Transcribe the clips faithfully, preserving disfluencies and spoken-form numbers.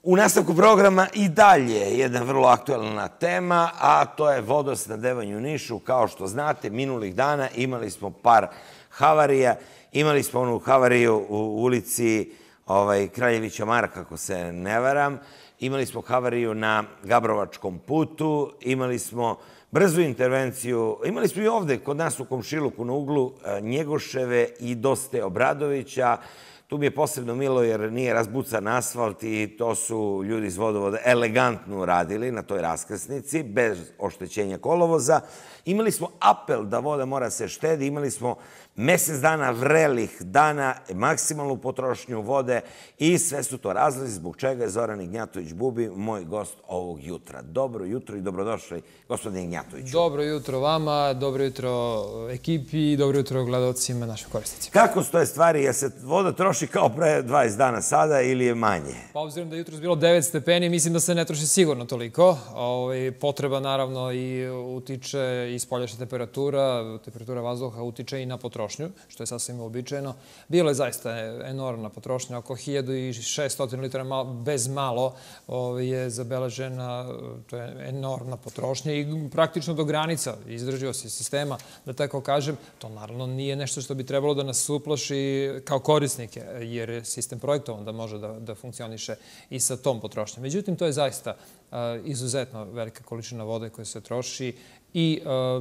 U nastavku programa i dalje jedna vrlo aktualna tema, a to je vodosnabdevanje u Nišu. Kao što znate, minulih dana imali smo par havarija. Imali smo onu havariju u ulici Kraljevića Marka, ako se ne varam. Imali smo havariju na Gabrovačkom putu. Imali smo brzu intervenciju. Imali smo i ovde, kod nas u komšiluku na uglu Njegoševe i Doste Obradovića. Tu mi je posebno milo jer nije razbucan asfalt i to su ljudi iz vodovoda elegantno uradili na toj raskrsnici, bez oštećenja kolovoza. Imali smo apel da voda mora se štedi, imali smo mesec dana vrelih dana, maksimalnu potrošnju vode i sve su to razlozi zbog čega je Zoran Ignjatović-Bubi moj gost ovog jutra. Dobro jutro i dobrodošli, gospodine Ignjatoviću. Dobro jutro vama, dobro jutro ekipi i dobro jutro gledalcima, našim korisnicima. Kako stoje stvari? Je se voda troši kao pre dvadeset dana sada ili je manje? Pa obzirom da je jutro bilo devet stepeni, mislim da se ne troši sigurno toliko. Potreba naravno i utiče i spoljašnja temperatura, temperatura vazduha utiče i na potrošnju, što je sasvim uobičajeno. Bilo je zaista enormna potrošnja, oko hiljadu šesto litara bez malo je zabeležena, to je enormna potrošnja i praktično do granica izdržljivosti sistema, da tako kažem. To naravno nije nešto što bi trebalo da nas uplaši kao korisnike, jer je sistem projektovan da može da funkcioniše i sa tom potrošnjom. Međutim, to je zaista izuzetno velika količina vode koja se troši i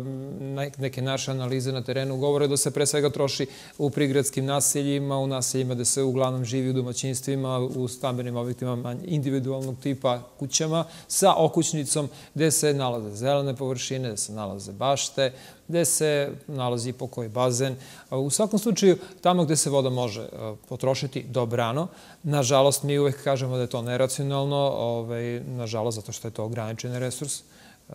neke naše analize na terenu govore da se pre svega troši u prigradskim naseljima, u naseljima gde se uglavnom živi u domaćinstvima, u stambenim objektima individualnog tipa kućama, sa okućnicom gde se nalaze zelene površine, gde se nalaze bašte, gde se nalazi pokoji bazen. U svakom slučaju, tamo gde se voda može potrošiti dobrano, nažalost, mi uvek kažemo da je to neracionalno, nažalost, zato što je to ograničeni resurs,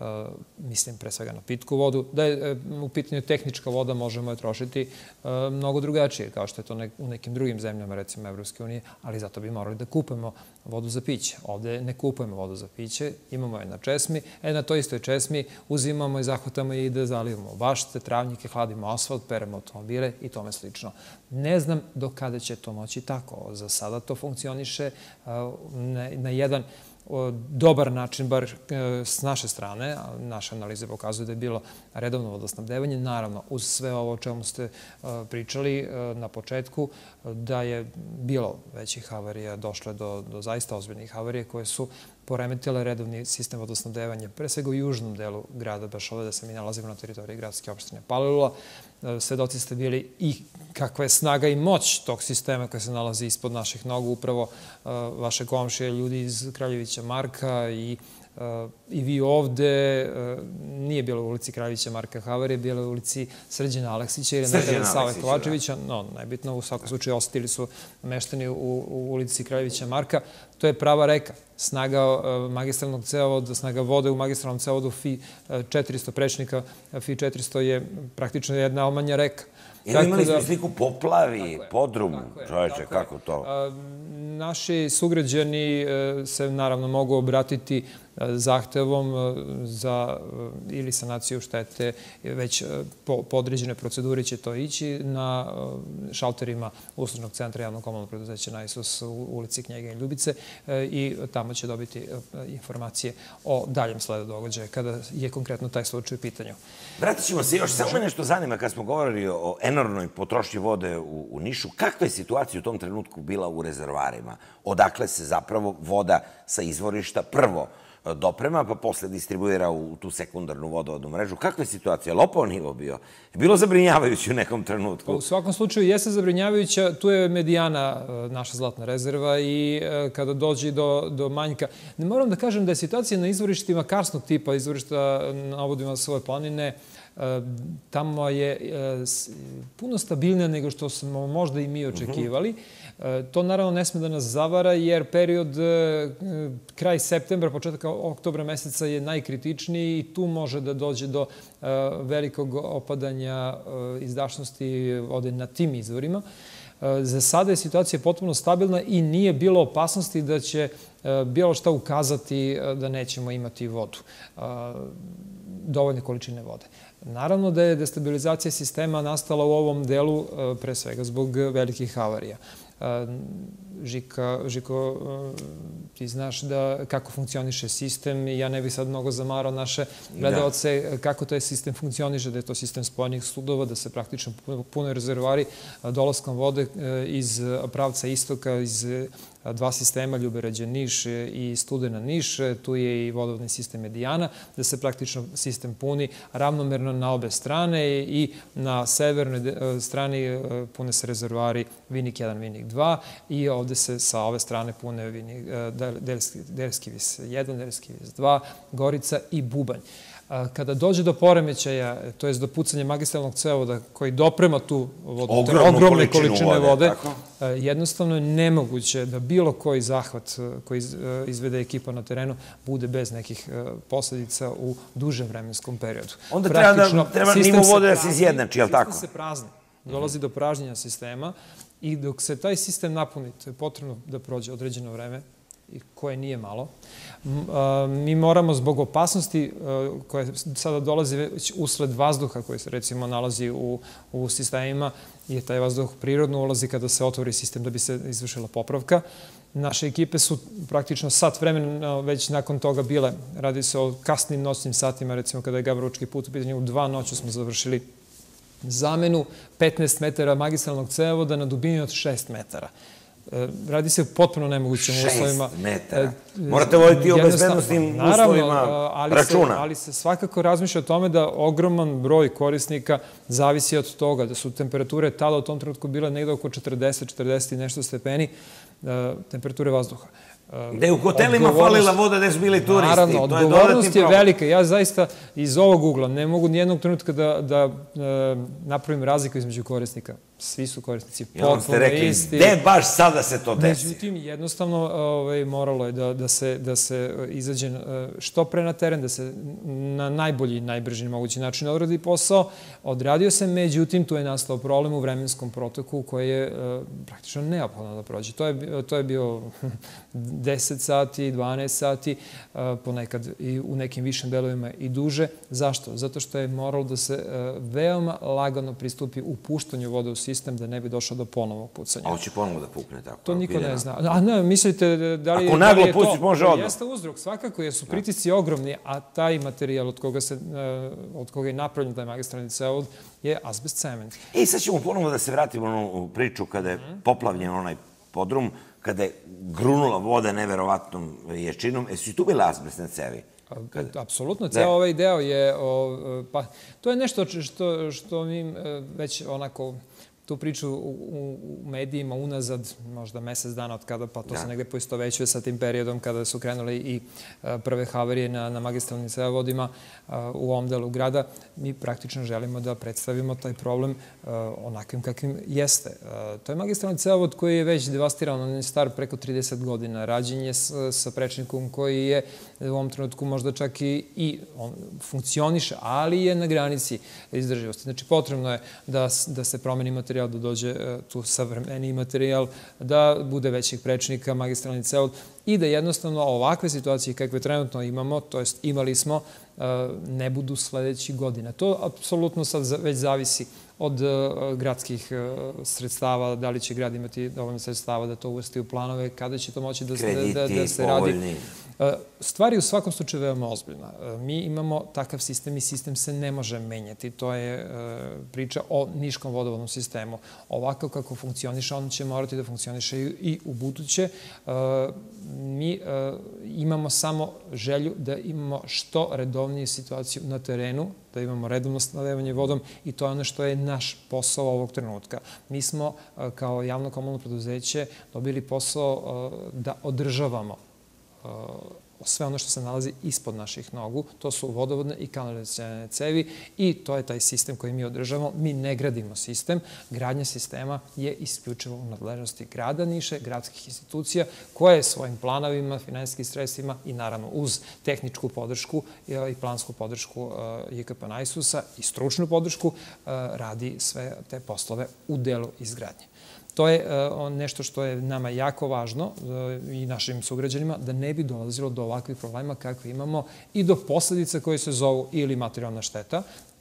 mislim pre svega na pitku vodu, da je u pitanju tehnička voda možemo je trošiti mnogo drugačije, kao što je to u nekim drugim zemljama, recimo Evropske unije, ali zato bi morali da kupujemo vodu za piće. Ovde ne kupujemo vodu za piće, imamo je na česmi, e na toj istoj česmi uzimamo i zahvatamo i da zalivamo bašte, travnjike, hladimo asfalt, peremo automobile i tome slično. Ne znam do kada će to moći tako. Za sada to funkcioniše na jedan dobar način, bar s naše strane. Naše analize pokazuju da je bilo redovno vodosnabdevanje. Naravno, uz sve ovo o čemu ste pričali na početku, da je bilo većih havarija, došle do zaista ozbiljnih havarija koje su poremetile redovni sistem vodosnabdevanja, pre svega u južnom delu grada, baš ovde da se mi nalazimo na teritoriji gradske opštine Palilula. Svedoci ste bili i kakva je snaga i moć tog sistema koja se nalazi ispod naših nogu, upravo vaše komšije, ljudi iz Kraljevića Marka i i vi ovde. Nije bilo u ulici Kraljevića Marka havarije, bilo je u ulici Srđana Aleksića ili nekada Save Kovačevića. No, najbitno, u svakom slučaju ostili su meštani u ulici Kraljevića Marka. To je prava reka. Snaga magistralnog cevovoda, snaga vode u magistralnom cevovodu Fi četiristo prečnika, Fi četiristo je praktično jedna omanja reka. Imali smo sliku poplavi, podrum, čoveče, kako to? Naši sugrađani se naravno mogu obratiti zahtevom za ili sanaciju štete, već po određenoj proceduri će to ići na šalterima uslužnog centra javnog komunalnog preduzeća Naisus u ulici Knjege Ljubice i tamo će dobiti informacije o daljem sledu događaja kada je konkretno taj slučaj u pitanju. Vratit ćemo se još, samo me nešto zanima kad smo govorili o enormnoj potrošnji vode u Nišu. Kakva je situacija u tom trenutku bila u rezervoarima? Odakle se zapravo voda sa izvorišta prvo doprema, pa posle distribuira u tu sekundarnu vodovodnu mrežu? Kakva je situacija? Lopao nivo bio? Je bilo zabrinjavajuće u nekom trenutku? U svakom slučaju jeste zabrinjavajuća. Tu je Medijana, naša zlatna rezerva, i kada dođe do manjka. Ne moram da kažem da je situacija na izvorištima karsnog tipa, izvorišta na obodima svoje planine, tamo je puno stabilnija nego što smo možda i mi očekivali. To naravno ne sme da nas zavara, jer period kraj septembra, početak oktobra meseca je najkritičniji i tu može da dođe do velikog opadanja izdašnosti vode na tim izvorima. Za sada je situacija potpuno stabilna i nije bilo opasnosti da će bilo šta ukazati da nećemo imati vodu, dovoljne količine vode. Naravno da je destabilizacija sistema nastala u ovom delu pre svega zbog velikih havarija. Žika, Žiko, ti znaš da kako funkcioniše sistem i ja ne bih sad mnogo zamarao naše gledalce kako taj sistem funkcioniše, da je to sistem spoljnih sudova, da se praktično pune rezervoari dolaskom vode iz pravca istoka, iz dva sistema, Ljuberađe-Niš i Studena-Niš, tu je i vodovodni sistem Medijana, da se praktično sistem puni ravnomerno na obe strane i na severnoj strani pune se rezervoari Vinik jedan, Vinik dva i ovde se sa ove strane pune Delski vis jedan, Delski vis dva, Gorica i Bubanj. Kada dođe do poremećaja, to je do pucanja magistralnog cevovoda koji doprema tu ogromne količine vode, jednostavno je nemoguće da bilo koji zahvat koji izvede ekipa na terenu bude bez nekih posledica u dužem vremenskom periodu. Onda treba nivo vode da se izjednači, je li tako? Sistem se prazni. Dolazi do pražnjenja sistema i dok se taj sistem napuni, to je potrebno da prođe određeno vreme, koje nije malo. Mi moramo zbog opasnosti koje sada dolazi već usled vazduha koji se recimo nalazi u sistemima, jer taj vazduh prirodno ulazi kada se otvori sistem da bi se izvršila popravka. Naše ekipe su praktično sat vremena već nakon toga bile. Radi se o kasnim noćnim satima, recimo kada je Gabrovački put u pitanju, u dva noću smo završili zamenu petnaest metara magistralnog cevovoda na dubini od šest metara. Radi se u potpuno nemogućim uslovima. Šest metara. Morate voditi o bezbednostnim uslovima računa. Ali se svakako razmišlja o tome da ogroman broj korisnika zavisi od toga, da su temperature tada u tom trenutku bile negde oko četrdeset, četrdeset i nešto stepeni temperature vazduha. Gde je u hotelima falila voda, gde su bili turisti. Naravno, odgovornost je velika. Ja zaista iz ovog ugla ne mogu nijednog trenutka da napravim razliku između korisnika. Svi su korisnici potpuno isti. Gde baš sada se to desi? Međutim, jednostavno moralo je da se izađe što pre na teren, da se na najbolji i najbrži mogući način odradi posao. Odradio se, međutim, tu je nastao problem u vremenskom protoku koji je praktično neophodno da prođe. To je bio deset sati, dvanaest sati, ponekad i u nekim višim delovima i duže. Zašto? Zato što je moralo da se veoma lagano pristupi u puštanju vode u sistem da ne bi došlo do ponovog pucanja. A hoće ponovo da pukne tako? To niko ne zna. A ne, mislite da li je to... Ako naglo pustiš, može odmah. Jeste uzrok, svakako, jer su pritisci ogromni, a taj materijal od koga je napravljen taj magistralni cevovod je azbest cement. I sad ćemo ponovo da se vratimo u priču kada je poplavljen onaj podrum, kada je grunula voda neverovatnom ječinom. Jesu i tu bile azbestne cevi? Apsolutno. Ceo ovaj deo je... To je nešto što mi već onako... tu priču u medijima unazad možda mesec dana od kada, pa to se negde poistovećuje sa tim periodom kada su krenule i prve havarije na magistralnim cevovodima u ovom delu grada. Mi praktično želimo da predstavimo taj problem onakvim kakvim jeste. To je magistralni cevovod koji je već devastiran, on je star preko trideset godina. Rađen je sa prečnikom koji je u ovom trenutku možda čak i funkcioniše, ali je na granici izdrživosti. Znači, potrebno je da se promeni materijal, da dođe tu savremeniji materijal, da bude većih prečnika, magistralni cevovod i da jednostavno ovakve situacije kakve trenutno imamo, to jest imali smo, ne budu sledećih godina. To apsolutno sad već zavisi od gradskih sredstava, da li će grad imati dovoljno sredstava da to uvrsti u planove, kada će to moći da se radi. Stvar je u svakom slučaju veoma ozbiljna. Mi imamo takav sistem i sistem se ne može menjati. To je priča o niškom vodovodnom sistemu. Ovako kako funkcioniše, on će morati da funkcioniše i u buduće. Mi imamo samo želju da imamo što redovniju situaciju na terenu, da imamo redovno snabdevanje vodom i to je ono što je naš posao ovog trenutka. Mi smo kao javno komunalno preduzeće dobili posao da održavamo sve ono što se nalazi ispod naših nogu. To su vodovodne i kanalizacione cevi i to je taj sistem koji mi održavamo. Mi ne gradimo sistem. Gradnja sistema je isključivo u nadležnosti grada Niša, gradskih institucija, koje svojim planovima, finansijskim sredstvima i naravno uz tehničku podršku i plansku podršku J K P Najsusa i stručnu podršku radi sve te poslove u delu izgradnje. To je nešto što je nama jako važno i našim sugrađanima, da ne bi dolazilo do ovakvih problema kakve imamo i do posledica koje se zovu ili materijalna šteta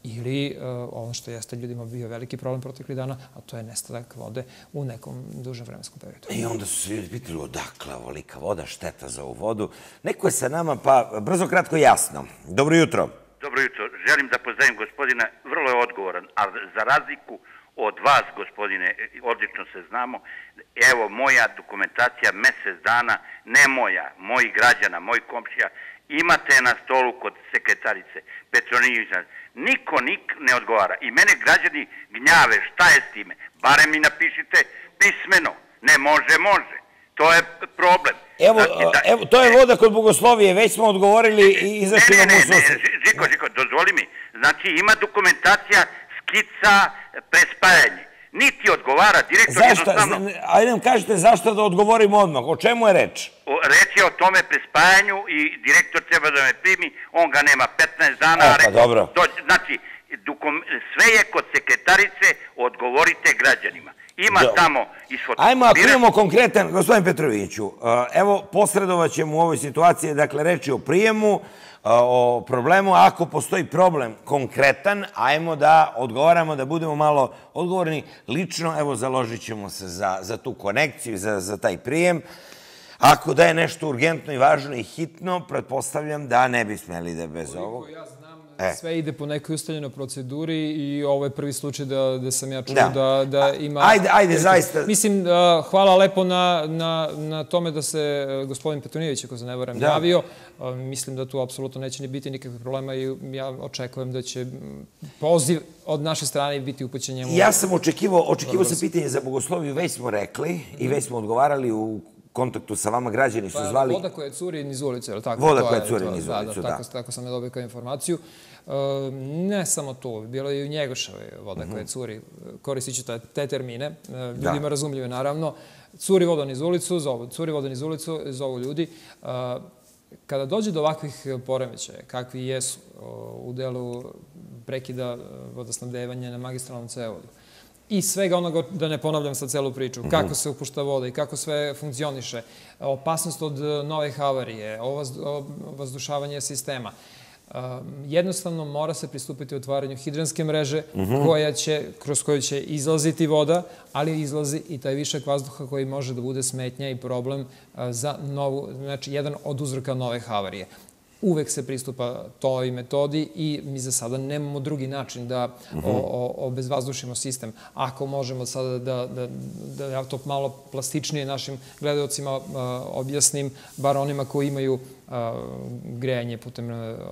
ili ono što jeste ljudima bio veliki problem proteklih dana, a to je nestanak vode u nekom dužem vremenskom periodu. I onda su se ljudi pitali odakle ovolika voda, šteta za ovu vodu. Neko je sa nama, pa brzo, kratko, jasno. Dobro jutro. Dobro jutro. Želim da pozdravim gospodina, vrlo je odgovoran, a za razliku od vas, gospodine, odlično se znamo, evo moja dokumentacija mesec dana, ne moja, mojih građana, mojih komšija, imate na stolu kod sekretarice Petronijevića. Niko nik ne odgovara. I mene građani gnjave, šta je s time? Barem mi napišite pismeno. Ne može, može. To je problem. Evo, evo, to je voda kod Bogoslovije, već smo odgovorili i izašli vam u susret. Ne, ne, ne, Žiko, Žiko, dozvoli mi. Znači, ima dokumentacija, skica, prespajanje. Niti odgovara, direktor jednostavno... Ajde nam kažete zašto da odgovorimo odmah, o čemu je reč? Reč je o tome prespajanju i direktor treba da me primi, on ga nema petnaest dana. E, pa dobro. Znači, sve je kod sekretarice, odgovorite građanima. Ima tamo isfotografirati. Ajmo, ako imamo konkretan, gospodin Petroviću, evo, posredovat ćemo u ovoj situaciji, dakle, reći o prijemu, o problemu, ako postoji problem konkretan, ajmo da odgovaramo, da budemo malo odgovorni. Lično, evo, založit ćemo se za tu konekciju, za taj prijem. Ako da je nešto urgentno i važno i hitno, pretpostavljam da ne bi smeli da bez ovog. Koliko ja znam, sve ide po nekoj ustaljenoj proceduri i ovo je prvi slučaj da sam ja čuo da ima... Ajde, ajde, zaista. Mislim, hvala lepo na tome da se gospodin Petronijević, ako se ne varam, javio. Mislim da tu apsolutno neće ni biti nikakvih problema i ja očekujem da će poziv od naše strane biti upućen njemu. Ja sam očekivao, očekivao sam pitanje za Bogosloviju, već smo rekli i već smo odgovarali u kontaktu sa vama, građani su zvali... Voda koja curi niz ulicu, je li tako? Voda koja curi niz ulicu, da. Tako sam je dobio kao informaciju. Ne samo to, bilo je i u Njegoševoj voda koja curi, koristit ću te termine, ljudima razumljive naravno. Curi voda niz ulicu, zovu, curi voda niz ulicu, zovu ljudi. Kada dođe do ovakvih poremećaja, kakvi jesu u delu prekida vodosnabdevanja na magistralnom cevodu, i svega onoga, da ne ponavljam sad celu priču, kako se upušta voda i kako sve funkcioniše, opasnost od nove havarije, ovazdušavanje sistema. Jednostavno mora se pristupiti otvaranju hidranske mreže kroz koju će izlaziti voda, ali izlazi i taj višak vazduha koji može da bude smetnja i problem za novu, znači jedan od uzroka nove havarije. Uvek se pristupa toj metodi i mi za sada nemamo drugi način da obezvazdušimo sistem. Ako možemo sada da ja to malo plastičnije našim gledalcima objasnim, bar onima koji imaju grejanje putem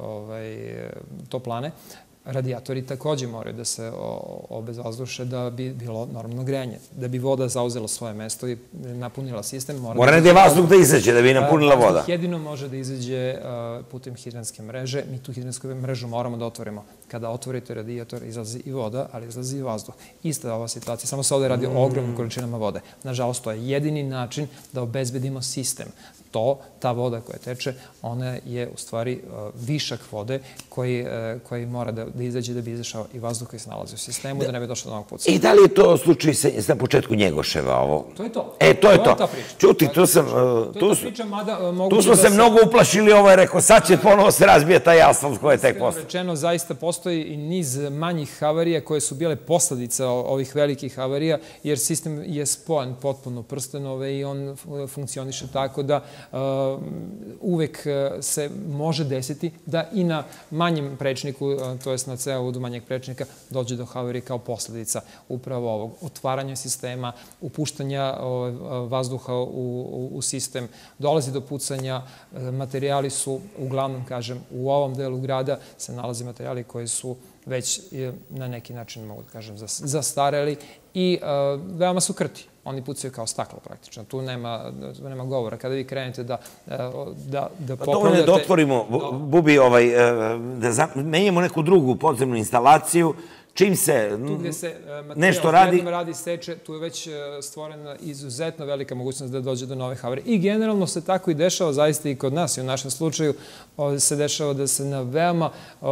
toplane, radijatori također moraju da se obezvazduše da bi bilo normalno grejanje. Da bi voda zauzela svoje mesto i napunila sistem. Mora negdje vazduh da izađe, da bi napunila voda. Vazduh jedino može da izađe putem hidranske mreže. Mi tu hidransku mrežu moramo da otvorimo. Kada otvorite radijator, izlazi i voda, ali izlazi i vazduh. Ista je ova situacija, samo se ovdje radi o ogromnim količinama vode. Nažalost, to je jedini način da obezbedimo sistem. To, ta voda koja teče, ona je u stvari višak vode koji mora da izađe da bi izašao i vazduh koji se nalazi u sistemu, da ne bi došlo do novog puca. I da li je to slučaj na početku Njegoševa ovo? To je to. E, to je to. Čuti, tu sam... Tu smo se mnogo uplašili, ovo je rekao, sad će ponovo se razbije taj asfalt koji je tek postoji. Rečeno, zaista postoji i niz manjih havarija koje su bile posledica ovih velikih havarija, jer sistem je spojen potpuno prstenove i on funkcioniše tako da uvek se može desiti da i na manjem prečniku, to jest na cevovodu manjeg prečnika, dođe do havarije kao posledica upravo ovog otvaranja sistema, upuštanja vazduha u sistem, dolazi do pucanja, materijali su, uglavnom, kažem, u ovom delu grada se nalazi materijali koji su već na neki način, mogu da kažem, zastareli i veoma su krti. Oni pucaju kao staklo praktično. Tu nema govora. Kada vi krenete da popravljate... Dovoljno je da otvorimo, Bubi, da menjamo neku drugu podzemnu instalaciju, čim se nešto radi... Tu gde se materijal radi, seče, tu je već stvorena izuzetno velika mogućnost da dođe do nove havarije. I generalno se tako i dešava, zaista i kod nas i u našem slučaju se dešava da se na veoma,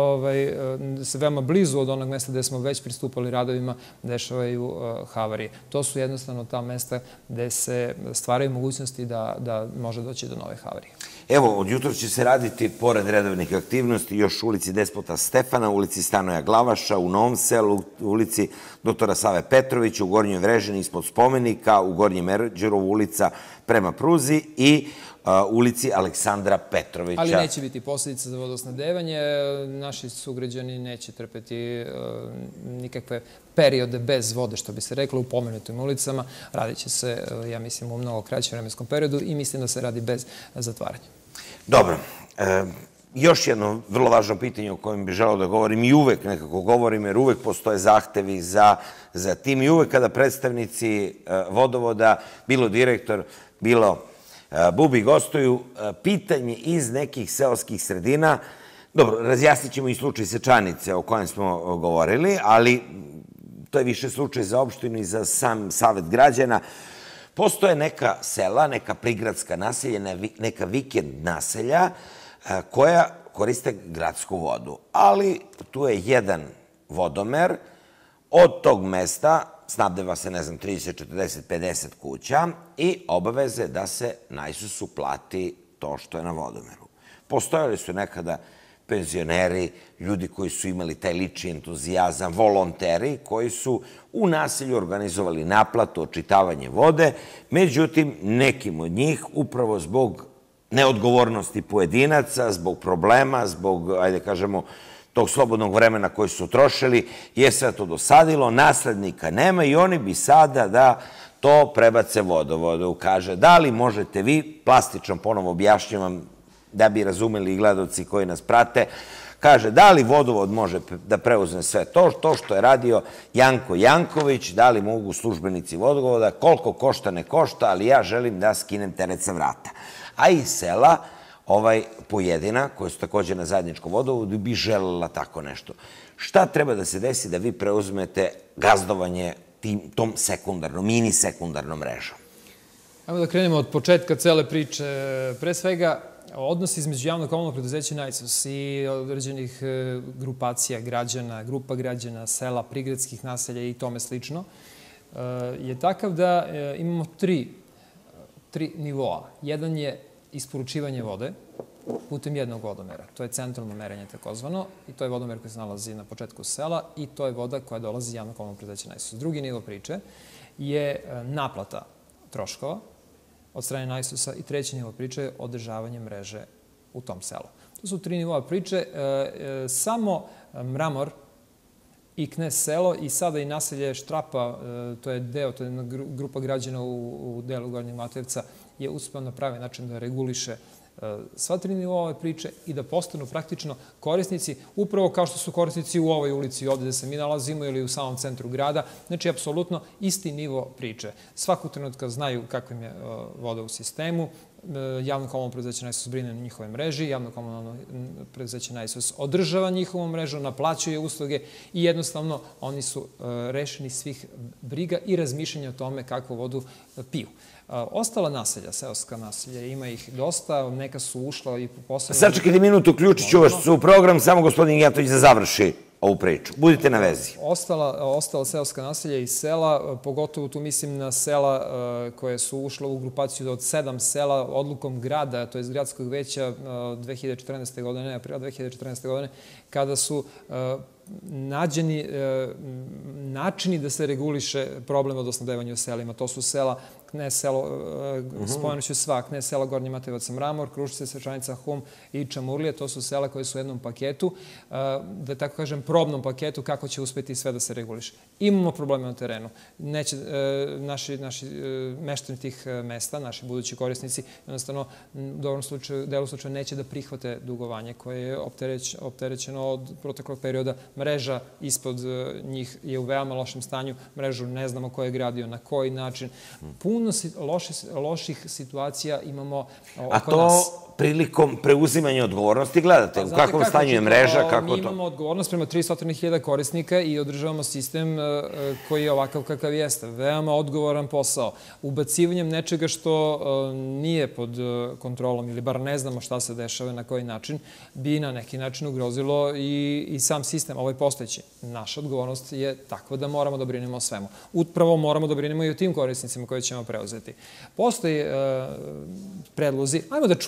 da se veoma blizu od onog mesta gde smo već pristupali radovima dešavaju havarije. To su jednostavno ta mesta gde se stvaraju mogućnosti da može doći do nove havarije. Evo, od jutra će se raditi, pored redovnih aktivnosti, još u ulici Despota Stefana, u ulici Stanoja Glavaša, u Novom Selu, u ulici doktora Save Petrovića, u Gornjoj Vrežini ispod spomenika, u Gornjem Erđerovu ulica prema Pruzi i ulici Aleksandra Petrovića. Ali neće biti posljedica za vodosnadevanje. Naši sugrađani neće trpeti nikakve periode bez vode, što bi se reklo, u pomenutim ulicama. Radit će se, ja mislim, u mnogo kraćem vremenskom periodu i mislim da se radi bez zatvaranja. Dobro. Još jedno vrlo važno pitanje o kojem bih želeo da govorim i uvek nekako govorim, jer uvek postoje zahtevi za tim i uvek kada predstavnici vodovoda, bilo direktor, bilo Bubi gostuju, pitanje iz nekih seoskih sredina. Dobro, razjasnit ćemo i slučaj Sečanice o kojem smo govorili, ali to je više slučaj za opštinu i za sam Savet građana. Postoje neka sela, neka prigradska naselja, neka vikend naselja koja koriste gradsku vodu. Ali tu je jedan vodomer, od tog mesta snabdeva se, ne znam, trideset, četrdeset, pedeset kuća i obaveze da se najsusu plati to što je na vodomeru. Postojali su nekada penzioneri, ljudi koji su imali taj lični entuzijazam, volonteri koji su u naselju organizovali naplatu, očitavanje vode, međutim, nekim od njih, upravo zbog neodgovornosti pojedinaca, zbog problema, zbog, ajde kažemo, tog slobodnog vremena koji su trošili, je sve to dosadilo, naslednika nema i oni bi sada da to prebace vodovodu. Kaže, da li možete vi, plastično ponovo objašnjavam da bi razumeli i gledalci koji nas prate, kaže, da li vodovod može da preuzme sve to, to što je radio Janko Janković, da li mogu službenici vodovoda, koliko košta ne košta, ali ja želim da skinem teret sa vrata. A iz sela ovaj pojedina, koja su također na zajedničkom vodovodu, bi želela tako nešto. Šta treba da se desi da vi preuzmete gazdovanje tom sekundarnom, mini sekundarnom mrežom? Evo da krenemo od početka cele priče. Pre svega, odnos između javnog komunalnog preduzeća Najsus i određenih grupacija građana, grupa građana, sela, prigradskih naselja i tome slično, je takav da imamo tri nivoa. Jedan je isporučivanje vode putem jednog vodomera. To je centralno merenje takozvano i to je vodomer koji se nalazi na početku sela i to je voda koja dolazi iz javnog komunalnog preduzeća Najsus. Drugi nivo priče je naplata troškova od strane Najsusa i treći nivo priče je održavanje mreže u tom selu. To su tri nivoa priče. Samo Mramor i Knez selo i sada i naselje Štrapa, to je deo, to je jedna grupa građana u delu Gornjeg Matejevca, je uspeo na pravi način da reguliše sva tri nivoa ove priče i da postanu praktično korisnici, upravo kao što su korisnici u ovoj ulici ovde gde se mi nalazimo ili u samom centru grada. Znači, apsolutno isti nivo priče. Svakog trenutka znaju kakva im je voda u sistemu, javno komunalno preduzeće Najsus brine na njihove mreži, javno komunalno preduzeće Najsus održava njihovu mrežu, naplaćuje usluge i jednostavno oni su rešeni svih briga i razmišljanja o tome kakvu vodu piju. Ostala naselja, seoska naselja, ima ih dosta, neka su ušla i posebno... Sad čekajte minutu, uključit ću vas u program, samo gospodin Gnjatović da završi ovu priču. Budite na vezi. Ostala seoska naselja i sela, pogotovo tu mislim na sela koje su ušla u grupaciju od sedam sela odlukom grada, to je gradskog veća dve hiljade četrnaeste. godine, aprila dve hiljade četrnaeste. godine, kada su nađeni načini da se reguliše problem vodosnabdevanja u selima. To su sela, Knez selo, spomenut ću sva, Knez selo, Gornji Matejevac, Mramor, Kruščice, Svečanica, Hum i Čamurlije. To su sela koje su u jednom paketu, da tako kažem, probnom paketu kako će uspeti sve da se reguliše. Imamo probleme na terenu. Neće, naši, naši meštani tih mesta, naši budući korisnici, jednostavno u dobrom slučaju, delu slučaju neće da prihvate dugovanje koje je opterećeno od proteklog perioda. Mreža ispod njih je u veoma lošem stanju. Mrežu ne znamo ko je gradio, na koji način. Puno loših situacija imamo oko nas. A to prilikom preuzimanja odgovornosti gledate? U kakvom stanju je mreža? Mi imamo odgovornost prema tristo hiljada korisnika i održavamo sistem koji je ovakav kakav jeste. Veoma odgovoran posao. Ubacivanjem nečega što nije pod kontrolom ili bar ne znamo šta se dešava na koji način, bi na neki način ugrozilo i sam sistem, ovaj postojeći. Naša odgovornost je takva da moramo da brinemo o svemu. Upravo moramo da brinemo i o tim korisnicima koje ćemo preuzeti. Postoji predlozi. Ajmo da čujemo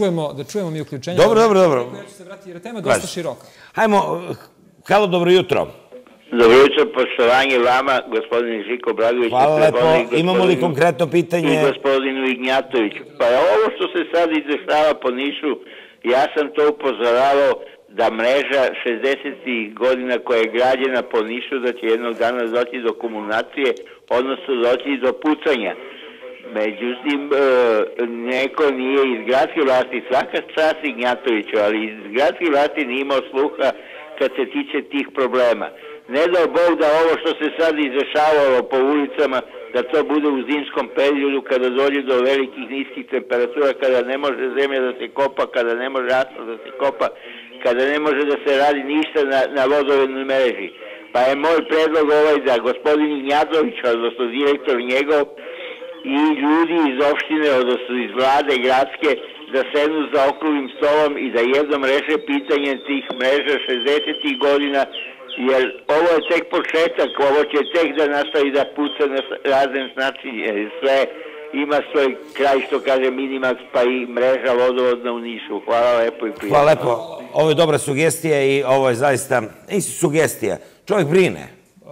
da čujemo mi uključenje. Dobro, dobro, dobro. Ja ću se vratiti jer je tema dosta široka. Hajmo, halo, dobro jutro. Dobro jutro, poštovanje vama, gospodine Žiko Bragović. Hvala lepo, imamo li konkretno pitanje? I gospodinu Ignjatoviću. Pa ovo što se sad izdešava po Nišu, ja sam to upozoravao da mreža šezdesetih godina koja je građena po Nišu, da će jednog dana doći do komunacije, odnosno doći do pucanja. Međutim, neko nije iz gradske vlasti, svaka čast Ignjatoviću, ali iz gradske vlasti nije imao sluha kad se tiče tih problema. Ne dao Bog da ovo što se sad izdešavalo po ulicama, da to bude u zimskom periodu kada dođe do velikih niskih temperatura, kada ne može zemlja da se kopa, kada ne može asfalt da se kopa, kada ne može da se radi ništa na, na vodovodnoj mreži. Pa je moj predlog ovaj da gospodin Ignjatović, odnosno direktor njegov, i ljudi iz opštine, odnosno iz vlade gradske, da sednu za okruglim stolom i da jednom reše pitanje tih mreža šezdesetih godina, jer ovo je tek početak, ovo će tek da nastavi da puca na razne načine, sve ima svoj kraj, što kaže Minimax, pa i mreža vodovodna u Nišu. Hvala lepo i prijatno. Hvala lepo, ovo je dobra sugestija i ovo je zaista, nisi sugestija, čovjek brine.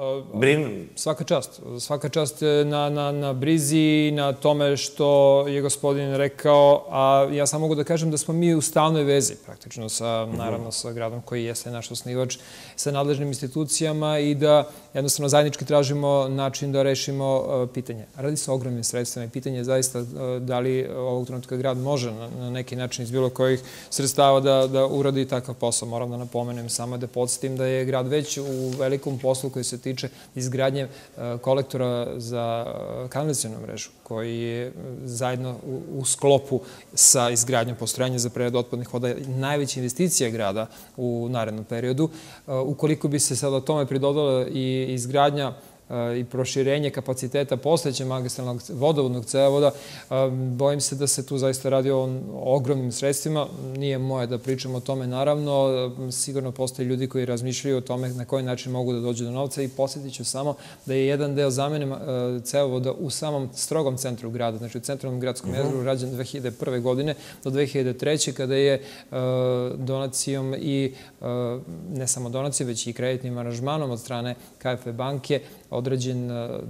Svaka čast. Svaka čast na, na, na brizi i na tome što je gospodin rekao, a ja samo mogu da kažem da smo mi u stalnoj vezi praktično sa, naravno, sa gradom koji jeste naš osnivač, sa nadležnim institucijama i da jednostavno zajednički tražimo način da rešimo pitanje. Radi se o ogromnim sredstvima i pitanje je zaista da li ovog trenutka grad može na, na neki način iz bilo kojih sredstava da, da uradi takav posao. Moram da napomenem samo da podsjetim da je grad već u velikom poslu koji se tiče izgradnje kolektora za kanalizacionu mrežu, koji je zajedno u sklopu sa izgradnjom postrojenja za preradu otpadnih voda najveća investicija grada u narednom periodu. Ukoliko bi se sad o tome pridodala i izgradnja i proširenje kapaciteta postojećeg magistralnog vodovodnog cevovoda, bojim se da se tu zaista radi o ogromnim sredstvima. Nije moje da pričam o tome, naravno. Sigurno postoje ljudi koji razmišljaju o tome na koji način mogu da dođu do novca i posjetit ću samo da je jedan deo zamene cevovoda u samom strogom centru grada, znači u centralnom gradskom jezgru, rađen dve hiljade prve. godine do dve hiljade treće. kada je donacijom i, ne samo donacijom, već i kreditnim aranžmanom od strane K F W banke određen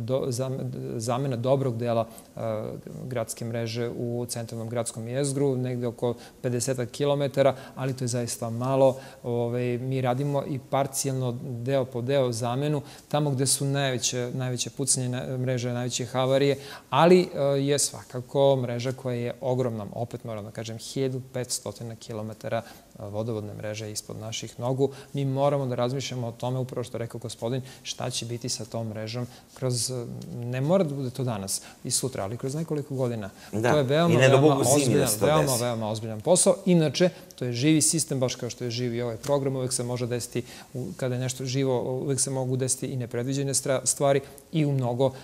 zamena dobrog dela gradske mreže u centralnom gradskom jezgru, negde oko pedeset kilometara, ali to je zaista malo. Mi radimo i parcijalno, deo po deo zamenu, tamo gde su najveće pucanje mreže, najveće havarije, ali je svakako mreža koja je ogromna, opet moram da kažem, hiljadu petsto kilometara vodovodne mreže ispod naših nogu. Mi moramo da razmišljamo o tome, upravo što rekao gospodin, šta će biti sa tom mrežom kroz, ne mora da bude to danas i sutra, ali kroz nekoliko godina. To je veoma, veoma ozbiljan, veoma, veoma ozbiljan posao. Inače, to je živi sistem, baš kao što je živi ovaj program, uvek se može desiti, kada je nešto živo, uvek se mogu desiti i nepredviđene stvari i u mnogo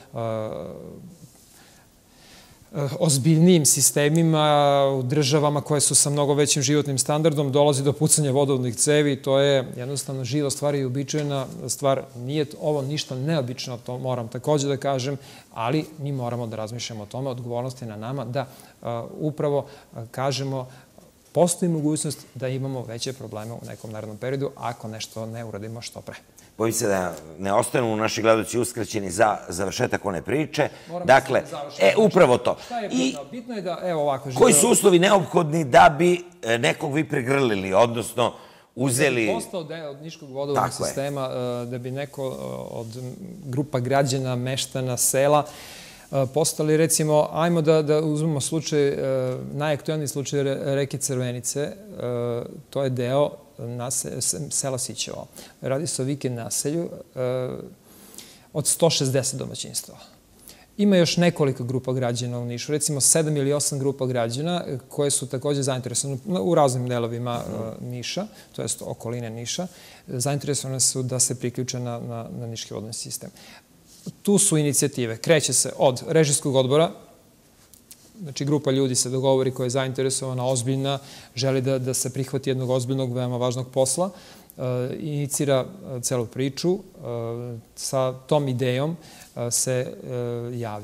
ozbiljnijim sistemima, u državama koje su sa mnogo većim životnim standardom, dolazi do pucanja vodovodnih cevi. To je jednostavno živa stvar i uobičajena stvar. Nije ovo ništa neobično, to moram takođe da kažem, ali mi moramo da razmišljamo o tome. Odgovornost je na nama da upravo kažemo postoji mogućnost da imamo veće probleme u nekom narednom periodu ako nešto ne uradimo što pre. Bojim se da ne ostanu naši gledaoci uskraćeni za završetak one priče. Dakle, e, upravo to. Šta je bitno? Bitno je da, evo ovako... Koji su uslovi neophodni da bi nekog vi pregrlili, odnosno uzeli... Da bi postao deo od Niškog vodovodnog sistema, da bi neko od grupa građana, meštana, sela postali, recimo, ajmo da uzmemo slučaj, najaktualniji slučaj reke Crvenice, to je deo sela Sićevo. Radi se o vikend naselju od sto šezdeset domaćinstva. Ima još nekoliko grupa građana u Nišu, recimo sedam ili osam grupa građana koje su takođe zainteresovane u raznim delovima Niša, to jest okoline Niša, zainteresovane su da se priključe na Niški vodni sistem. Tu su inicijative. Kreće se od režijskog odbora, znači grupa ljudi se dogovori koja je zainteresovana, ozbiljna, želi da se prihvati jednog ozbiljnog, veoma važnog posla, inicira celu priču. Sa tom idejom se javi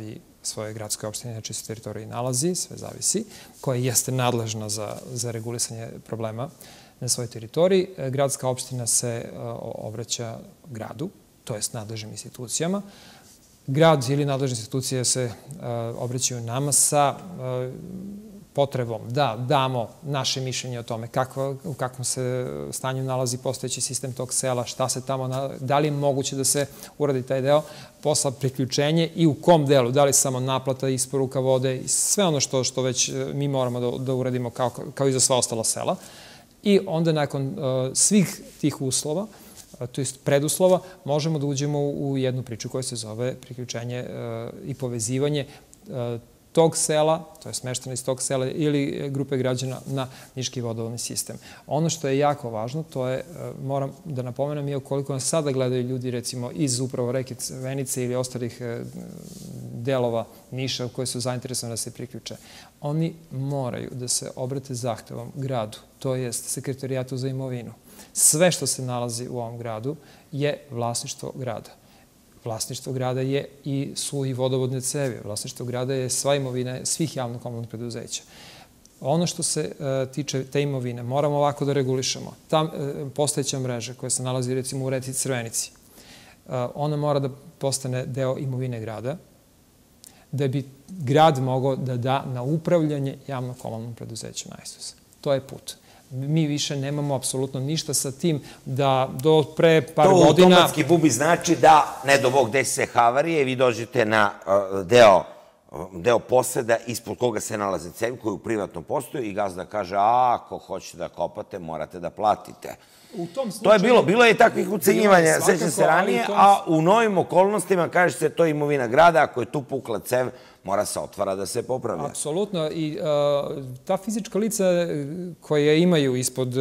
svoje gradske opštine, na čijoj se teritoriji nalazi, sve zavisi, koja jeste nadležna za regulisanje problema na svojoj teritoriji. Gradska opština se obraća gradu, to jest nadležnim institucijama. Grad ili nadležne institucije se obraćaju nama sa potrebom da damo naše mišljenje o tome u kakvom se stanju nalazi postojeći sistem tog sela, šta se tamo, da li je moguće da se uradi taj deo, posla priključenje i u kom delu, da li samo naplata, isporuka vode i sve ono što već mi moramo da uradimo kao i za sva ostala sela. I onda nakon svih tih uslova, to je preduslova, možemo da uđemo u jednu priču koja se zove priključenje i povezivanje tog sela, to je smešteno iz tog sela ili grupe građana na Niški vodovodni sistem. Ono što je jako važno, to je, moram da napomenem, i ukoliko nas sada gledaju ljudi, recimo, iz upravo reke Crvenice ili ostalih delova Niša koji su zainteresovani da se priključe, oni moraju da se obrate zahtevom gradu, to je Sekretarijatu za imovinu. Sve što se nalazi u ovom gradu je vlasništvo grada. Vlasništvo grada je i su i vodovodne cevi. Vlasništvo grada je sva imovina svih javno-komunalnih preduzeća. Ono što se tiče te imovine, moramo ovako da regulišemo. Ta postojeća mreža koja se nalazi recimo u reci Crvenici, ona mora da postane deo imovine grada, da bi grad mogao da da na upravljanje javno-komunalnom preduzeću Najsus. To je put. Mi više nemamo apsolutno ništa sa tim da do pre par godina... To automatski, Bubi, znači da, ne do Bog, desi se havarije i vi dođete na deo poseda ispod koga se nalaze cevi koji u privatno postoju i gazda kaže, a, ako hoćete da kopate, morate da platite. To je bilo, bilo je i takvih ucenjivanja, sećam se ranije, a u novim okolnostima kaže se to je imovina grada, ako je tu pukla cev, mora se otvara da se popravlja. Apsolutno. I ta fizička lica koje imaju ispod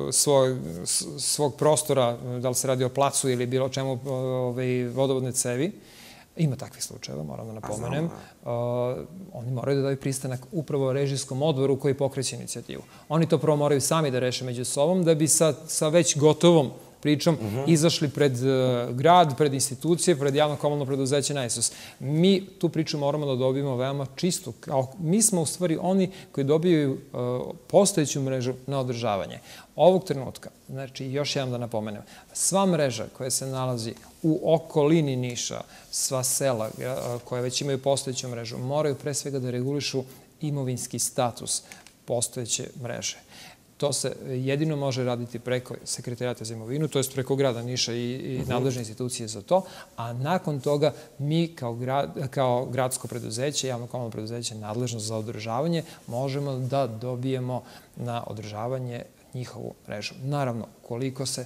svog prostora, da li se radi o placu ili bilo čemu vodovodne cevi, ima takvih slučajeva, moram da napomenem, oni moraju da daju pristanak upravo režijskom odboru koji pokreće inicijativu. Oni to prvo moraju sami da reše među sobom, da bi sa već gotovom pričom izašli pred grad, pred institucije, pred javno-komunalno preduzeće Najsus. Mi tu priču moramo da dobijemo veoma čistu. Mi smo u stvari oni koji dobijaju postojeću mrežu na održavanje. Ovog trenutka, znači još jedan da napomenem, sva mreža koja se nalazi u okolini Niša, sva sela koja već imaju postojeću mrežu, moraju pre svega da regulišu imovinski status postojeće mreže. To se jedino može raditi preko Sekretarijata za imovinu, to je preko grada Niša i nadležne institucije za to, a nakon toga mi kao gradsko preduzeće, javno-komunalno preduzeće nadležno za održavanje, možemo da dobijemo na održavanje njihovu mrežu. Naravno, koliko se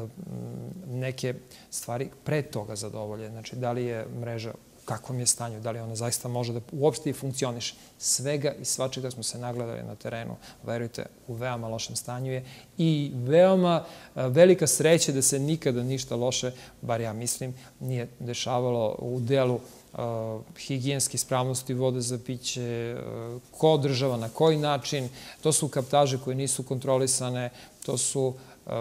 neke stvari pre toga zadovolje, znači da li je mreža u kakvom je stanju, da li ona zaista može da uopšte i funkcioniše. Svega i svačega smo se nagledali na terenu, verujte, u veoma lošem stanju je i veoma velika sreća da se nikada ništa loše, bar ja mislim, nije dešavalo u delu higijenske ispravnosti vode za piće, ko održava, na koji način. To su kaptaže koje nisu kontrolisane, to su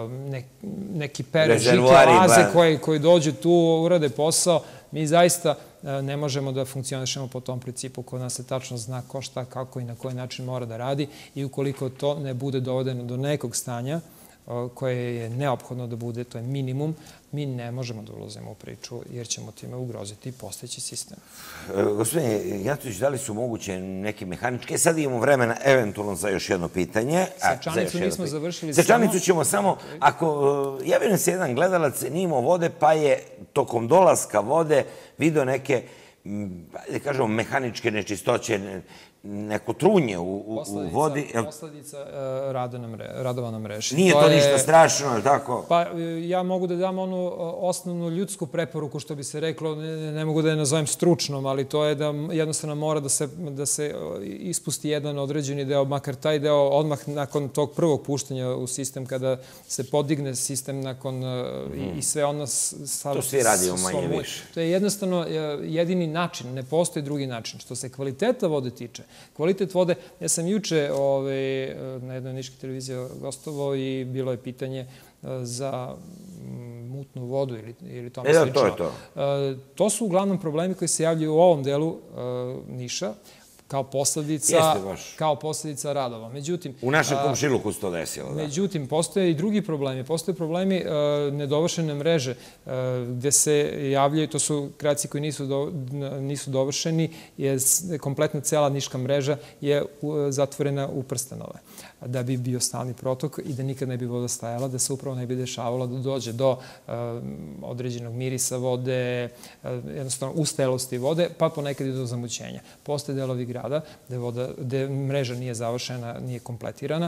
neki pere, žike, laze koji dođu tu, urade posao. Mi zaista ne možemo da funkcionišemo po tom principu kod nas se tačno zna ko šta, kako i na koji način mora da radi i ukoliko to ne bude dovedeno do nekog stanja koje je neophodno da bude, to je minimum, mi ne možemo da ulazimo u priču jer ćemo time ugroziti postojeći sistem. Gospodine Jatović, da li su moguće neke mehaničke? Sad imamo vremena eventualno za još jedno pitanje. Sečanicu nismo završili samo. Sečanicu ćemo samo, ako javio nam se jedan gledalac, nije imao vode, pa je tokom dolaska vode video neke, da kažemo, mehaničke nečistoće, neko trunje u vodi. Posledica radova na mreži. Nije to ništa strašno, ali tako? Pa ja mogu da dam onu osnovnu ljudsku preporuku, što bi se reklo, ne mogu da je nazovem stručnom, ali to je da jednostavno mora da se ispusti jedan određeni deo, makar taj deo odmah nakon tog prvog puštanja u sistem, kada se podigne sistem nakon i sve ono... To svi radimo manje više. To je jednostavno jedini način, ne postoji drugi način. Što se kvaliteta vode tiče, kvalitet vode, ja sam juče na jednoj niškoj televiziji gostovao i bilo je pitanje za mutnu vodu ili tome E da, slično. to je to. To su uglavnom problemi koji se javljaju u ovom delu Niša, kao posledica, kao posledica radova. Međutim, u našem komšiluku se to desilo, da. Međutim, postoje i drugi problemi. Postoje problemi nedovršene mreže gde se javljaju, to su kraci koji nisu dovršeni, kompletna cela niška mreža je zatvorena u prstenove da bi bio stalni protok i da nikad ne bi voda stajala, da se upravo ne bi dešavalo da dođe do određenog mirisa vode, jednostavno ustajelosti vode, pa ponekad i do zamućenja. Postoje delovi grada gde mreža nije završena, nije kompletirana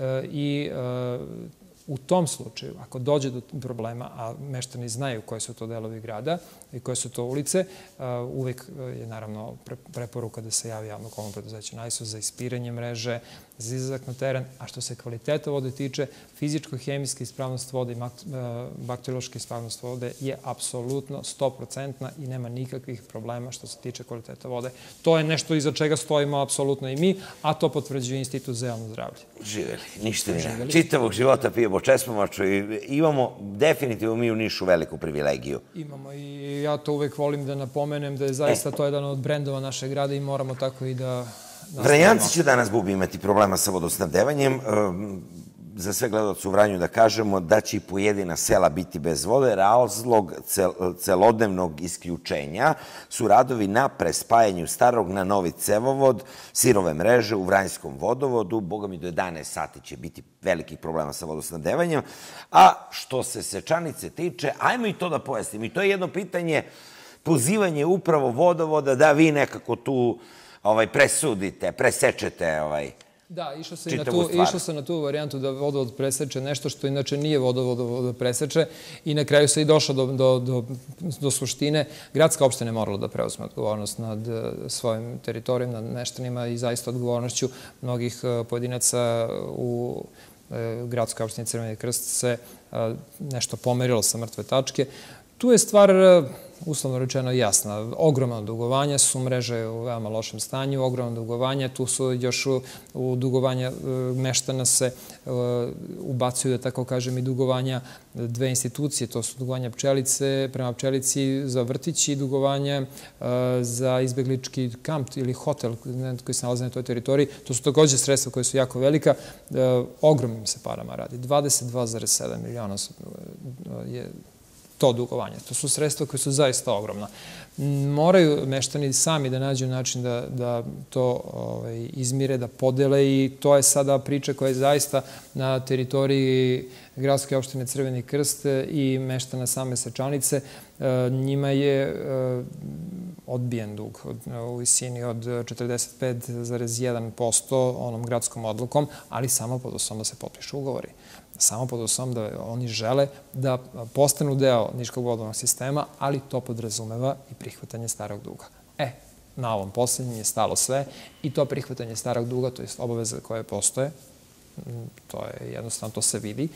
i u tom slučaju, ako dođe do problema, a meštani znaju koji su to delovi grada i koje su to ulice, uvek je naravno preporuka da se javi javno komunalno preduzeće NAISO za ispiranje mreže, za izlazak na teren, a što se kvaliteta vode tiče, fizičko-hemijska ispravnost vode i bakteriološka ispravnost vode je apsolutno sto procentna i nema nikakvih problema što se tiče kvaliteta vode. To je nešto iza čega stojimo apsolutno i mi, a to potvrđuje Institut za javno zdravlje. Živeli, ništa ne. Čitavog života pijemo čespomaču i imamo definitivno mi u Nišu veliku privilegiju. Imamo i ja to uvek volim da napomenem da je zaista to jedan od brendova našeg grada i moramo tako i da... Vranjanci će danas, Bubi, imati problema sa vodosnabdevanjem. Za sve gledalce u Vranju da kažemo da će i pojedina sela biti bez vode. Razlog celodnevnog isključenja su radovi na prespajanju starog na novi cevovod, sirove mreže u Vranjskom vodovodu. Boga mi do jedanaest sati će biti velikih problema sa vodosnabdevanjem. A što se Sečanice tiče, ajmo i to da pojasnim. I to je jedno pitanje, pozivanje upravo vodovoda da vi nekako tu presudite, presečete Da, išlo se na tu varijantu da vodovod preseče nešto što inače nije vodovod da preseče i na kraju se i došlo do suštine. Gradska opština je morala da preuzme odgovornost nad svojim teritorijom, nad meštanima i zaista odgovornošću mnogih pojedinaca u Gradskoj opštini Crveni Krst se nešto pomerilo sa mrtve tačke. Tu je stvar, uslovno rečeno, jasna. Ogromna dugovanja su, mreže u veoma lošem stanju, ogromna dugovanja, tu su još u dugovanja meštana se ubacuju, da tako kažem, i dugovanja dve institucije, to su dugovanja pčelice, prema pčelici za vrtić i dugovanja za izbeglički kamp ili hotel koji se nalaze na toj teritoriji. To su takođe sredstva koje su jako velika. Ogromnim se parama radi. dvadeset dva zarez sedam miliona je to dugovanje. To su sredstva koje su zaista ogromna. Moraju meštani sami da nađu način da to izmire, da podele i to je sada priča koja je zaista na teritoriji Gradske opštine Crveni Krst i meštana same Sečanice. Njima je odbijen dug u visini od četrdeset pet zarez jedan posto onom gradskom odlukom, ali samo pod uslovom da se potpišu ugovori. Samo pod uslovom da oni žele da postanu deo Niškog vodovnog sistema, ali to podrazumeva i prihvatanje starog duga. E, na ovom poslednjem je stalo sve i to prihvatanje starog duga, to je obaveza koje postoje, to je jednostavno, to se vidi,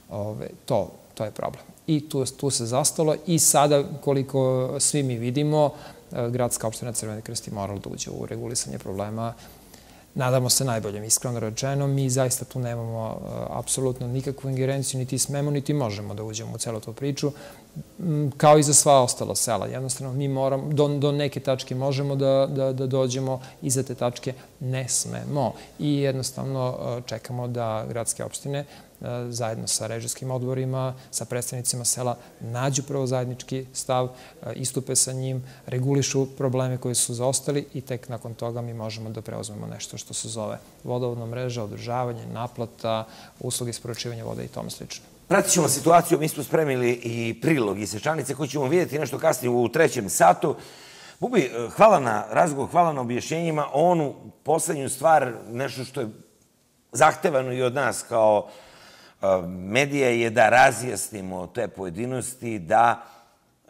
to je problem. I tu se zastalo i sada, koliko svi mi vidimo, Gradska opština Crveni Krst je morala da uđe u regulisanje problema. Nadamo se najboljem, iskreno rečeno. Mi zaista tu nemamo apsolutno nikakvu ingerenciju, niti smemo, niti možemo da uđemo u celu tu priču, kao i za sva ostala sela. Jednostavno, mi moramo, do neke tačke možemo da dođemo, iza te tačke ne smemo. I jednostavno čekamo da gradske opštine zajedno sa režijskim odborima, sa predstavnicima sela, nađu prvo zajednički stav, istupe sa njim, regulišu probleme koji su zaostali i tek nakon toga mi možemo da preuzmemo nešto što se zove vodovodna mreža, održavanje, naplata, usluge isporučivanja vode i tome slično. Pratit ćemo situaciju, mi smo spremili i prilog iz Sečanice koji ćemo vidjeti nešto kasnije u trećem satu. Bubi, hvala na razgovor, hvala na objašnjenjima. Onu poslednju stvar, nešto što je zahtevano i od nas kao medija je da razjasnimo te pojedinosti, da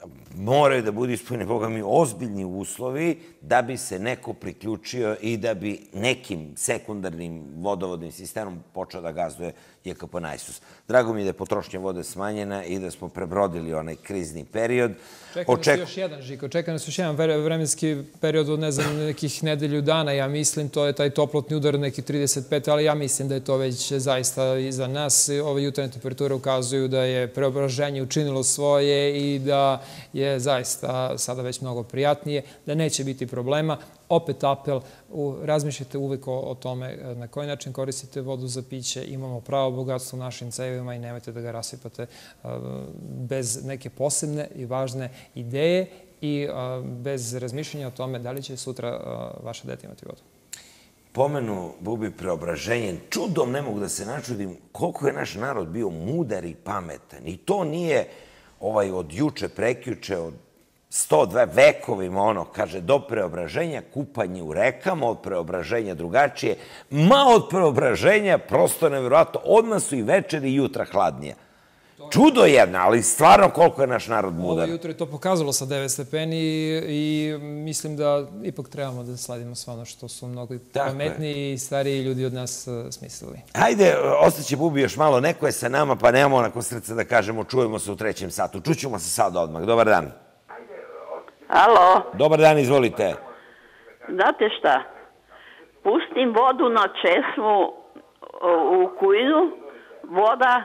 moraju da budu ispunjeni, Boga mi, ozbiljni uslovi da bi se neko priključio i da bi nekim sekundarnim vodovodnim sistemom počeo da gazduje J K P Najsus. Drago mi je da je potrošnja vode smanjena i da smo prebrodili onaj krizni period. Čeka nas još jedan, Žiko, čeka nas još jedan vremenski period od, ne znam, nekih nedelju dana, ja mislim, to je taj toplotni udar neki trideset pet, ali ja mislim da je to već zaista iza nas. Ove jutarnje temperature ukazuju da je preobraženje učinilo svoje i da je zaista sada već mnogo prijatnije, da neće biti problema. Opet apel, razmišljajte uvek o tome na koji način koristite vodu za piće. Imamo pravo bogatstvo u našim cevima i nemojte da ga rasipate bez neke posebne i važne ideje i bez razmišljanja o tome da li će sutra vaše dete imati vodu. Pomenu Bubi preobraženjem, čudom ne mogu da se načudim koliko je naš narod bio mudar i pametan. I to nije od juče, prekjuče, od sto dva vekovima, ono, kaže, do preobraženja kupanje u rekama, od preobraženja drugačije, ma od preobraženja, prosto nevjerojatno, odmah su i večer i jutra hladnije. Čudo jedno, ali stvarno koliko je naš narod mudar. Ovo jutro je to pokazalo sa devet stepeni i mislim da ipak trebamo da sladimo sve ono što su mnogo pametniji i stariji ljudi od nas smislili. Hajde, ostaće Bubi još malo, neko je sa nama, pa nemamo onako srce da kažemo, čujemo se u trećem satu. Čućemo se sad odmah. Dobar dan. Alo. Dobar dan, izvolite. Znate šta? Pustim vodu na česmu u kujnu, voda,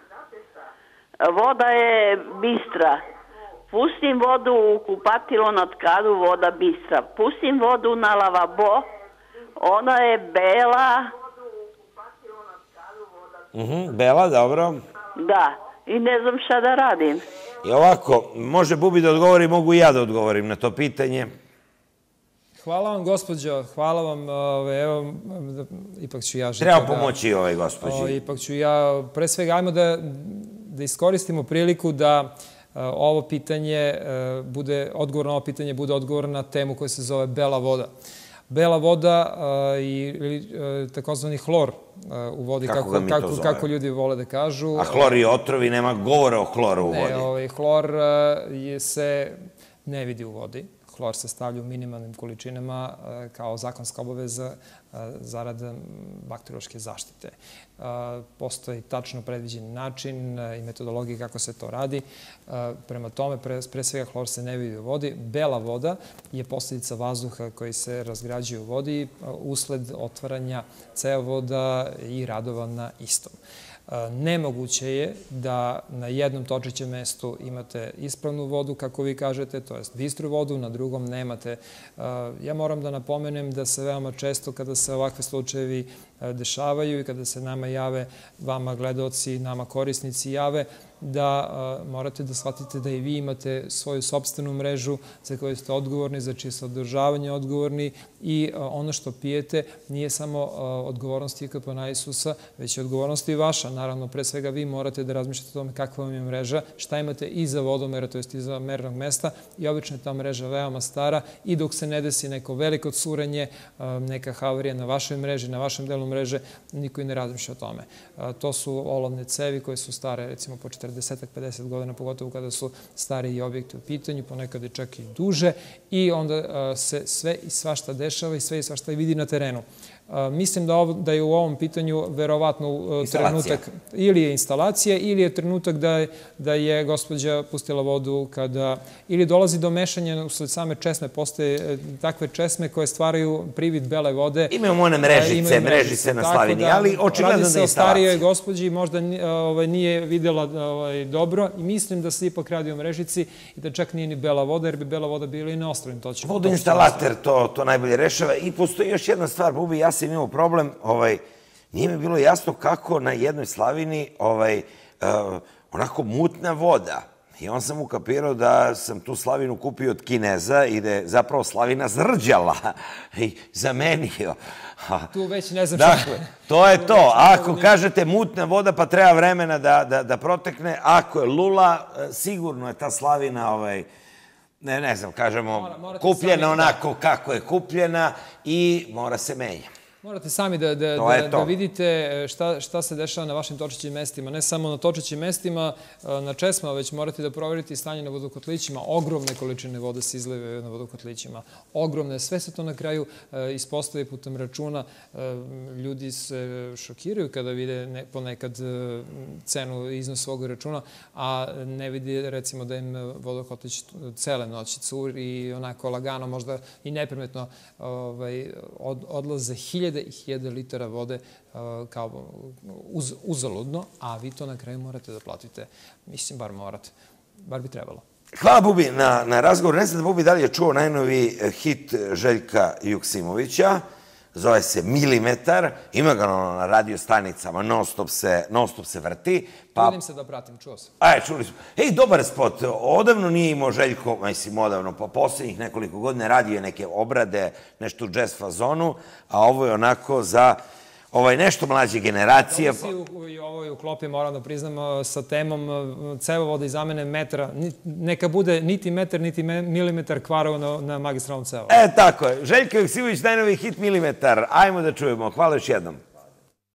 voda je bistra. Pustim vodu u kupatilo na tkadu, voda bistra. Pustim vodu na lavabo, ona je bela. Bela, dobro. Da, i ne znam šta da radim. I ovako, može Bubi da odgovori, mogu i ja da odgovorim na to pitanje. Hvala vam, gospođo, hvala vam, evo, ipak ću ja... Treba pomoći ovoj gospođi. Ipak ću ja, pre svega, ajmo da iskoristimo priliku da ovo pitanje bude, odgovor na ovo pitanje bude odgovor na temu koja se zove bela voda. Bela voda i takozvani hlor u vodi, kako ljudi vole da kažu. A hlor i otrovi, nema govora o hloru u vodi. Ne, hlor se ne vidi u vodi. Hlor se stavlja u minimalnim količinama kao zakonska obaveza zarad bakteriološke zaštite. Postoji tačno predviđen način i metodologija kako se to radi. Prema tome, pre svega, hlor se ne vidi u vodi. Bela voda je posljedica vazduha koji se razgrađuje u vodi usled otvaranja cevovoda i radova na istom. Nemoguće je da na jednom točićem mestu imate ispravnu vodu, kako vi kažete, to je bistru vodu, na drugom nemate. Ja moram da napomenem da se veoma često kada se ovakve slučajevi dešavaju i kada se nama jave, vama gledaoci, nama korisnici jave, da morate da shvatite da i vi imate svoju sopstvenu mrežu za koju ste odgovorni, za čije ste održavanje odgovorni i ono što pijete nije samo odgovornost J K P Najsusa, već je odgovornost i vaša. Naravno, pre svega vi morate da razmišljate o tome kakva vam je mreža, šta imate iza vodomera, to jest iza mernog mesta i obično je ta mreža veoma stara i dok se ne desi neko veliko curenje, neka havarija na vašoj mreži, na vašem delu mreže, niko i ne razmišlja o tome. To su olovne cevi koje su stare, recimo, po četrdeset do pedeset godina, pogotovo kada su stariji objekti u pitanju, ponekad je čak i duže i onda se sve i svašta dešava i sve i svašta vidi na terenu. Mislim da je u ovom pitanju verovatno trenutak ili je instalacija ili je trenutak da je gospođa pustila vodu kada ili dolazi do mešanja usled same česme, postoje takve česme koje stvaraju privid bele vode. Imamo one mrežice, mrežice na Slavini, ali očigledno da je instalacija. Radi se o starijoj gospođi, možda nije videla dobro i mislim da se ipak radi o mrežici i da čak nije ni bela voda, jer bi bela voda bila i neostrovim. Vodoinstalater to najbolje rešava i postoji još jedna stvar, Bubi, ja sam imao problem, nije mi bilo jasno kako na jednoj slavini onako mutna voda. I on sam ukapirao da sam tu slavinu kupio od Kineza i da je zapravo slavina zrđala i zamenio. Tu već ne znam što je. To je to. Ako kažete mutna voda pa treba vremena da protekne, ako je lula, sigurno je ta slavina ne, ne znam, kažemo, kupljena onako kako je kupljena i mora se menja. Morate sami da, da, da, da vidite šta, šta se dešava na vašim točićim mestima. Ne samo na točićim mestima, na česmama, već morate da proverite stanje na vodokotlićima. Ogromne količine vode se izlivaju na vodokotlićima. Ogromne. Sve se to na kraju ispostavi putem računa. Ljudi se šokiraju kada vide ne, ponekad cenu i iznos svog računa, a ne vidi recimo da im vodokotlić cele noći curi i onako lagano, možda i neprimetno ovaj, od, odlaze hiljade i hiljade litara vode kao uz, uzaludno, a vi to na kraju morate da platite. Mislim, bar morate. Bar bi trebalo. Hvala Bubi na, na razgovor. Ne znam da Bubi da li je čuo najnoviji hit Željka Juksimovića. Zove se Milimetar. Ima ga na radio stanicama. Non stop se, non stop se vrti. Pa... Trudim se da pratim, čuo sam. Aj, čuli smo. Ej, dobar spot. Odavno nije imao Željko, mislim, odavno, po poslednjih nekoliko godina radio je neke obrade, nešto u jazz fazonu, a ovo je onako za ovaj, nešto mlađe generacije. Dobro si i ovo je u klopi, moram da priznam, sa temom cevovoda i zamene metra. Neka bude niti metar, niti milimetar kvarova na, na magistralnom cevovodu. E, tako je. Željko Joksimović, najnoviji hit Milimetar. Ajmo da čujemo. Hvala još jednom.